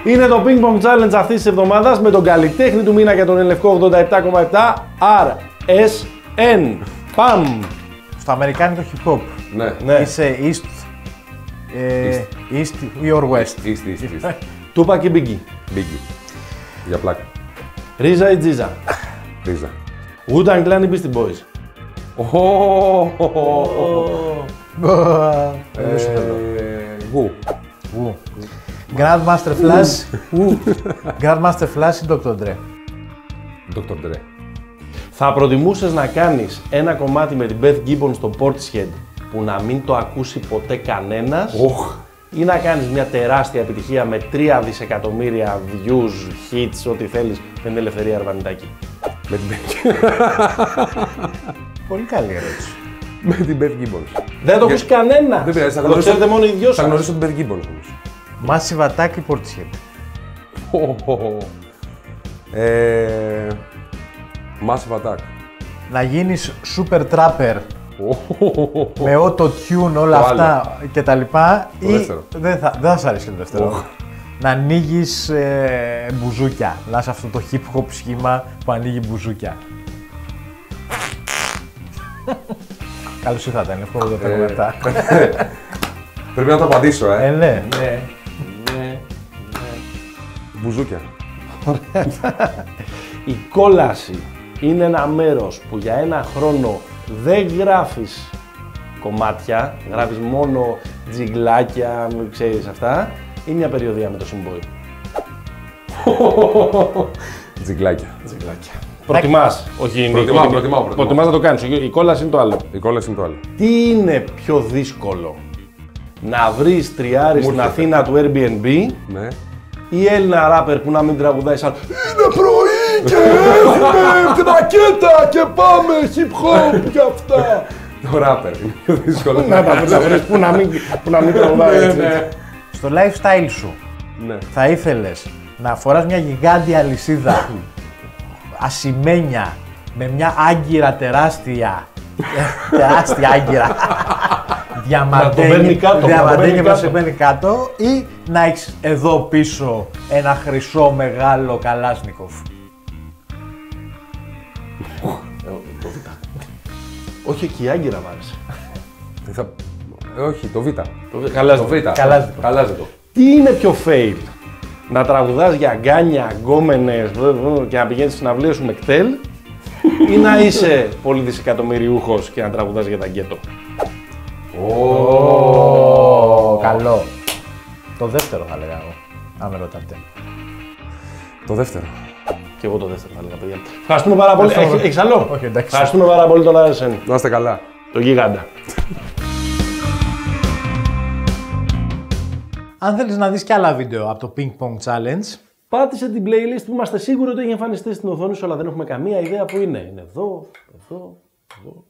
Είναι το Ping Pong Challenge αυτής της εβδομάδας με τον καλλιτέχνη του μήνα για τον Ελευκό 87,7 RSN. Παμ! Στο αμερικάνικο hip hop. Ναι. Είσαι East or West. East. Tupac ή Biggie. Biggie. Για πλάκα. Ρίζα ή Τζίζα. Ρίζα. Wu-Tang Clan ή Beastie Boys. Γου. Grandmaster Flash. Grandmaster Flash ή Dr. Dre. Dr. Dre. Θα προτιμούσες να κάνεις ένα κομμάτι με την Beth Gibbons στο Portishead που να μην το ακούσει ποτέ κανένας ή να κάνεις μια τεράστια επιτυχία με 3 δισεκατομμύρια views, hits, ό,τι θέλεις με την Ελευθερία Αρβανιτάκη. Με την Beth. Πολύ καλή ερώτηση. Με την Beth Gibbons. Δεν το ακούσει κανένα! Δεν πειράζει, θα το ξέρετε μόνο οι δυο Θα σας. γνωρίσω την Beth Gibbons όμως. Massive Attack ή Portishead. Massive Attack. Να γίνεις super trapper με auto-tune όλα αυτά και τα λοιπά ή δεύτερο. δεν θα σ' αρέσει και το δεύτερο. Να ανοίγεις μπουζούκια. Να είσαι αυτό το hip hop σχήμα που ανοίγει μπουζούκια. Καλώς ήρθατε, είναι εύκολο το 87. Πρέπει να το απαντήσω, Ναι. Μπουζούκια. Η κόλαση είναι ένα μέρος που για ένα χρόνο δεν γράφεις κομμάτια, γράφεις μόνο τζιγκλάκια, μην ξέρεις αυτά, ή μια περιοδία με το Symbol. Τζιγκλάκια. Προτιμάς, όχι είναι. Προτιμάω. Προτιμάς να το κάνεις, η κόλαση είναι το άλλο. Η κόλαση είναι το άλλο. Τι είναι πιο δύσκολο, να βρεις τριάρι στην Αθήνα του Airbnb Ναι. ή Έλληνα ράπερ που να μην τραγουδάει σαν «Είναι πρωί και έχουμε τρακέτα και πάμε hip hop και αυτά». Το ράπερ είναι πιο δύσκολο. Να τα βρεις που να μην τραγουδάει έτσι. Στο lifestyle σου Ναι. θα ήθελες να φοράς μια γιγάντια αλυσίδα ασημένια με μια άγκυρα τεράστια άγκυρα διαμαντένει και να σε παίρνει κάτω ή να έχεις εδώ πίσω ένα χρυσό μεγάλο καλάσνικοφ. Όχι εκεί, η Άγκυρα μ' άρεσε. Όχι, το Β. Καλάζε Το Β. Καλάζε. Καλάζε το. Τι είναι πιο fail, να τραγουδάς για γκάνια, γκόμενες και να πηγαίνεις στις συναυλίες σου με κτέλ ή να είσαι πολύ δισεκατομμυριούχος και να τραγουδάς για τα γκέτο. Καλό. Το δεύτερο θα λέγα εγώ, αν με ρωτάτε. Το δεύτερο. Και εγώ το δεύτερο θα έλεγα, παιδιά. Ευχαριστούμε πάρα πολύ. Έχεις άλλο? Όχι, εντάξει. Ευχαριστούμε πάρα πολύ τον RSN, Να είστε καλά. τον γίγαντα. Αν θέλεις να δεις και άλλα βίντεο από το Ping Pong Challenge, Πάτησε την playlist που είμαστε σίγουροι ότι έχει εμφανιστεί στην οθόνη σου, αλλά δεν έχουμε καμία ιδέα που είναι. Είναι εδώ, εδώ, εδώ.